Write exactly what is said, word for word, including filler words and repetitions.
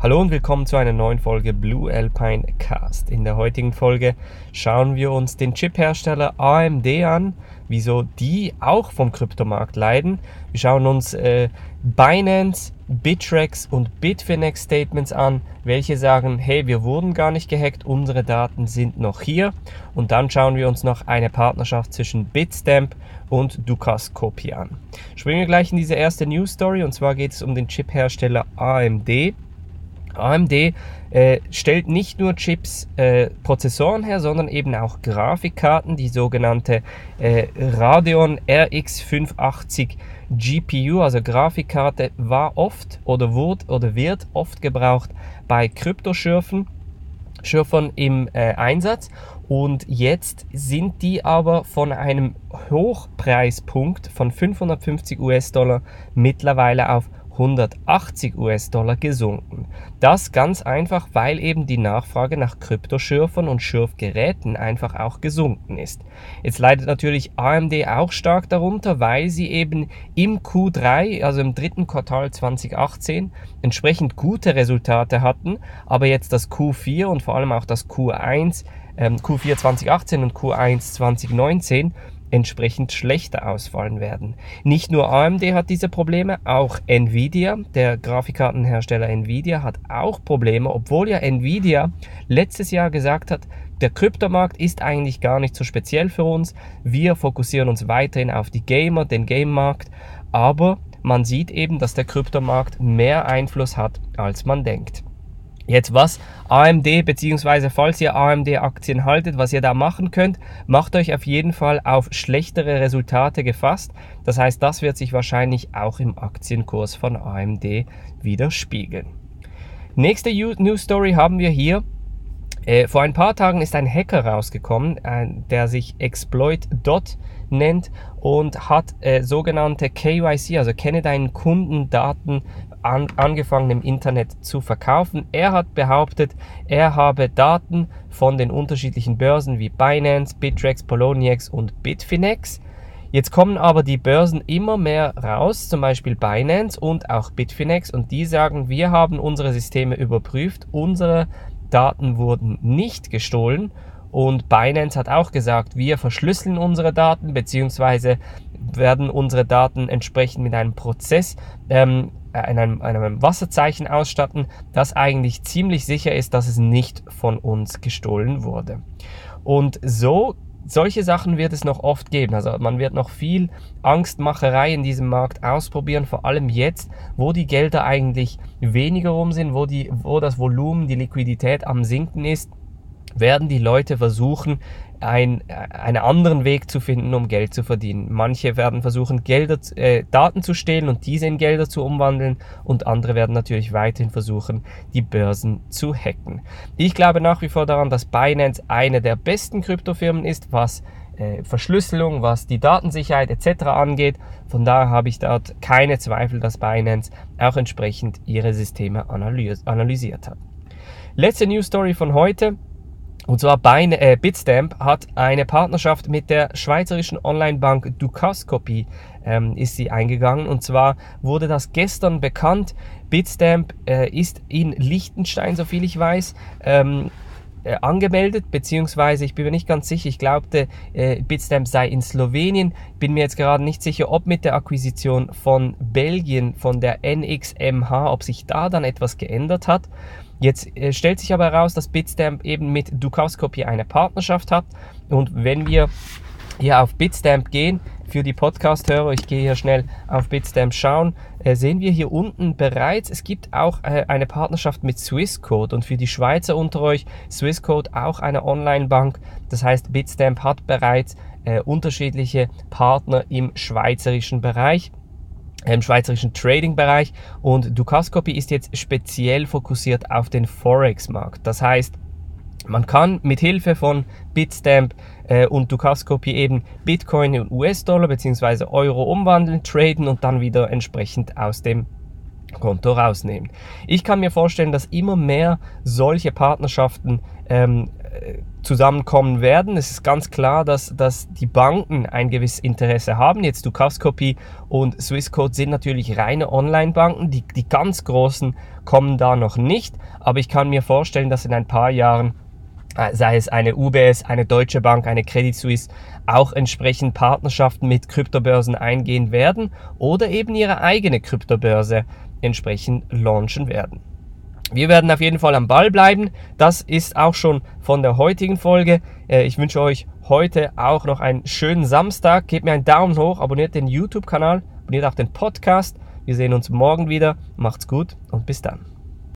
Hallo und willkommen zu einer neuen Folge Blue Alpine Cast. In der heutigen Folge schauen wir uns den Chiphersteller A M D an, wieso die auch vom Kryptomarkt leiden. Wir schauen uns äh, Binance, Bittrex und Bitfinex Statements an, welche sagen, hey, wir wurden gar nicht gehackt, unsere Daten sind noch hier. Und dann schauen wir uns noch eine Partnerschaft zwischen Bitstamp und Dukascopy an. Springen wir gleich in diese erste News Story, und zwar geht es um den Chiphersteller A M D. A M D äh, stellt nicht nur Chips, äh, Prozessoren her, sondern eben auch Grafikkarten, die sogenannte äh, Radeon R X fünfhundertachtzig G P U, also Grafikkarte, war oft oder wurde oder wird oft gebraucht bei Kryptoschürfen Schürfern im äh, Einsatz, und jetzt sind die aber von einem Hochpreispunkt von fünfhundertfünfzig US-Dollar mittlerweile auf hundertachtzig US-Dollar gesunken. Das ganz einfach, weil eben die Nachfrage nach Kryptoschürfern und Schürfgeräten einfach auch gesunken ist. Jetzt leidet natürlich A M D auch stark darunter, weil sie eben im Q drei, also im dritten Quartal zweitausendachtzehn, entsprechend gute Resultate hatten, aber jetzt das Q vier und vor allem auch das Q eins, ähm, Q vier zweitausendachtzehn und Q eins zweitausendneunzehn entsprechend schlechter ausfallen werden. Nicht nur A M D hat diese Probleme, auch Nvidia, der Grafikkartenhersteller Nvidia, hat auch Probleme, obwohl ja Nvidia letztes Jahr gesagt hat, der Kryptomarkt ist eigentlich gar nicht so speziell für uns, wir fokussieren uns weiterhin auf die Gamer, den Game-Markt, aber man sieht eben, dass der Kryptomarkt mehr Einfluss hat, als man denkt. Jetzt was A M D, beziehungsweise falls ihr A M D-Aktien haltet, was ihr da machen könnt, macht euch auf jeden Fall auf schlechtere Resultate gefasst. Das heißt, das wird sich wahrscheinlich auch im Aktienkurs von A M D widerspiegeln. Nächste News Story haben wir hier. Äh, vor ein paar Tagen ist ein Hacker rausgekommen, äh, der sich Exploit Dot nennt und hat äh, sogenannte K Y C, also kenne deinen Kundendaten, an, angefangen im Internet zu verkaufen. Er hat behauptet, er habe Daten von den unterschiedlichen Börsen wie Binance, Bittrex, Poloniex und Bitfinex. Jetzt kommen aber die Börsen immer mehr raus, zum Beispiel Binance und auch Bitfinex, und die sagen, wir haben unsere Systeme überprüft, unsere Daten wurden nicht gestohlen, und Binance hat auch gesagt, wir verschlüsseln unsere Daten, beziehungsweise werden unsere Daten entsprechend mit einem Prozess, ähm, einem, einem Wasserzeichen ausstatten, das eigentlich ziemlich sicher ist, dass es nicht von uns gestohlen wurde. Und so Solche Sachen wird es noch oft geben. Also man wird noch viel Angstmacherei in diesem Markt ausprobieren, vor allem jetzt, wo die Gelder eigentlich weniger rum sind, wo, die, wo das Volumen, die Liquidität am Sinken ist, werden die Leute versuchen, ein, einen anderen Weg zu finden, um Geld zu verdienen. Manche werden versuchen, Gelder, äh, Daten zu stehlen und diese in Gelder zu umwandeln, und andere werden natürlich weiterhin versuchen, die Börsen zu hacken. Ich glaube nach wie vor daran, dass Binance eine der besten Kryptofirmen ist, was äh, Verschlüsselung, was die Datensicherheit et cetera angeht. Von daher habe ich dort keine Zweifel, dass Binance auch entsprechend ihre Systeme analys- analysiert hat. Letzte News Story von heute. Und zwar Bin, äh, Bitstamp hat eine Partnerschaft mit der schweizerischen Online-Bank Dukascopy ähm, ist sie eingegangen. Und zwar wurde das gestern bekannt. Bitstamp äh, ist in Liechtenstein, soviel ich weiß, ähm, äh, angemeldet, beziehungsweise ich bin mir nicht ganz sicher, ich glaubte, äh, Bitstamp sei in Slowenien. Bin mir jetzt gerade nicht sicher, ob mit der Akquisition von Belgien, von der N X M H, ob sich da dann etwas geändert hat. Jetzt äh, stellt sich aber heraus, dass Bitstamp eben mit Dukascopy eine Partnerschaft hat, und wenn wir hier auf Bitstamp gehen, für die Podcast-Hörer, ich gehe hier schnell auf Bitstamp schauen, äh, sehen wir hier unten bereits, es gibt auch äh, eine Partnerschaft mit Swissquote, und für die Schweizer unter euch, Swissquote auch eine Online-Bank, das heißt Bitstamp hat bereits äh, unterschiedliche Partner im schweizerischen Bereich, im schweizerischen Trading-Bereich, und Dukascopy ist jetzt speziell fokussiert auf den Forex-Markt. Das heißt, man kann mit Hilfe von Bitstamp äh, und Dukascopy eben Bitcoin in U S-Dollar bzw. Euro umwandeln, traden und dann wieder entsprechend aus dem Konto rausnehmen. Ich kann mir vorstellen, dass immer mehr solche Partnerschaften ähm, äh, zusammenkommen werden. Es ist ganz klar, dass, dass die Banken ein gewisses Interesse haben. Jetzt Dukascopy und Swissquote sind natürlich reine Online-Banken. Die, die ganz großen kommen da noch nicht. Aber ich kann mir vorstellen, dass in ein paar Jahren, sei es eine U B S, eine Deutsche Bank, eine Credit Suisse, auch entsprechend Partnerschaften mit Kryptobörsen eingehen werden oder eben ihre eigene Kryptobörse entsprechend launchen werden. Wir werden auf jeden Fall am Ball bleiben. Das ist auch schon von der heutigen Folge. Ich wünsche euch heute auch noch einen schönen Samstag. Gebt mir einen Daumen hoch, abonniert den YouTube-Kanal, abonniert auch den Podcast. Wir sehen uns morgen wieder. Macht's gut und bis dann.